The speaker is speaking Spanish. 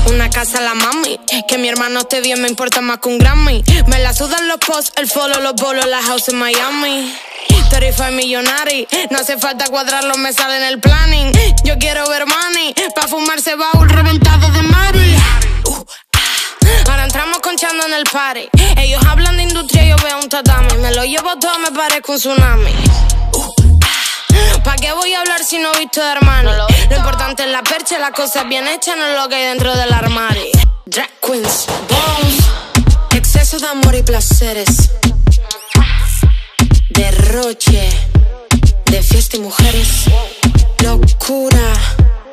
Una casa a la mami, que mi hermano esté bien me importa más que un Grammy. Me la sudan los posts, el follow, los bolos, la house en Miami. 35 millonari, no hace falta cuadrarlo, me sale en el planning. Yo quiero ver money, pa' fumarse baúl reventado de Mari. Ahora entramos conchando en el party. Ellos hablan de industria, yo veo un tatami. Me lo llevo todo, me parezco un tsunami. ¿Pa' qué voy a hablar si no he visto de Armani? Lo importante es la percha, las cosas bien hechas, no es lo que hay dentro del armario. Drag queens, bones, exceso de amor y placeres, derroche de fiesta y mujeres, locura,